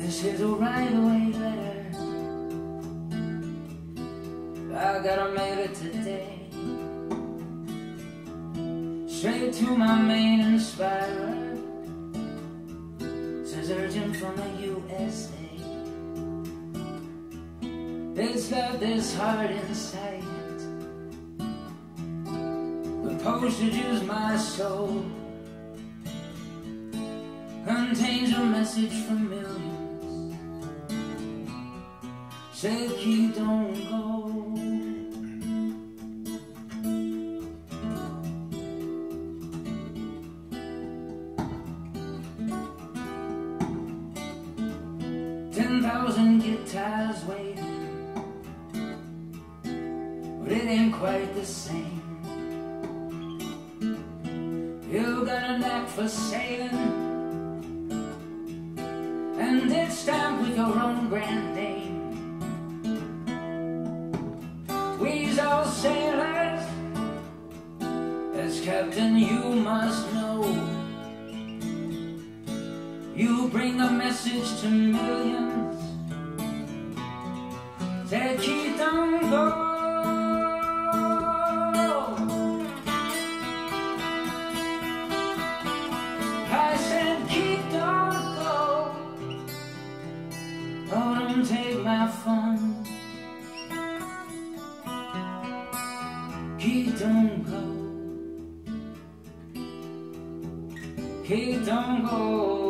This is a right-away letter. I gotta mail it today, straight to my main inspirer. Says urgent from the USA. It's got this heart inside it. The postage is my soul. Contains a message from millions. Say, keep, don't go. 10,000 guitars waiting, but it ain't quite the same. You got a knack for sailing, and it's stamped with your own brand name. We's all sailors, as captain you must know. You bring a message to millions. Say, keep, don't go. I said, keep, don't go. Oh, don't take my fun. Keep, don't go. Keep, don't go.